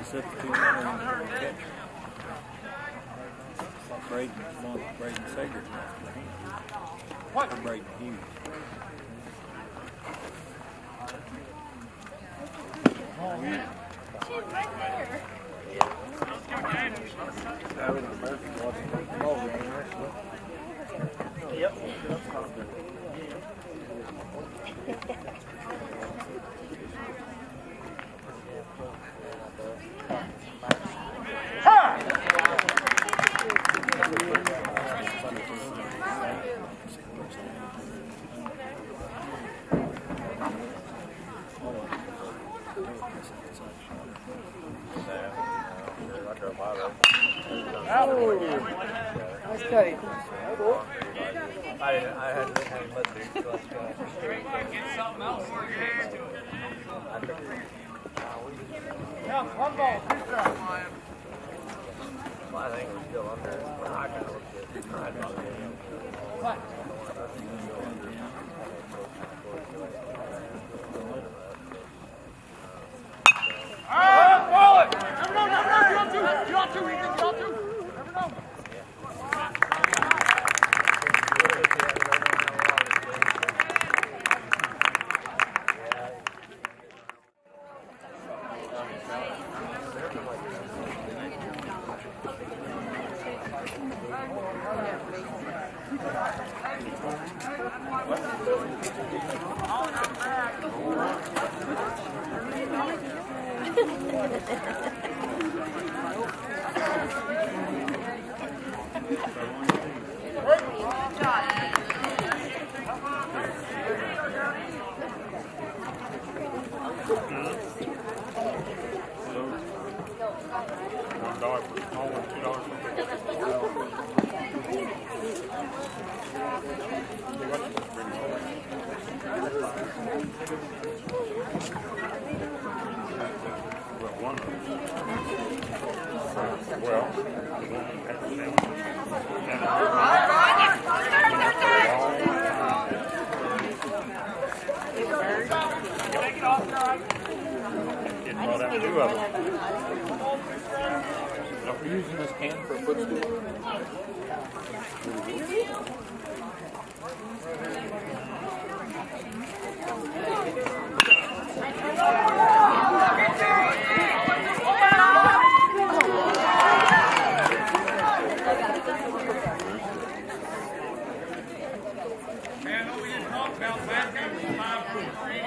substitute runner and catcher. Braden Sager. What? Or Braden Hughes. Oh, yeah. She's right there. Yep. Okay. I had to let the let's go. Get something else for your hands to it. Yeah, one ball. Good job. I think we're still under. I kind of looked at it. What? Roll it! Never know. You ought to. Never know. Are we using this can for a footstool? Man, we didn't talk about that.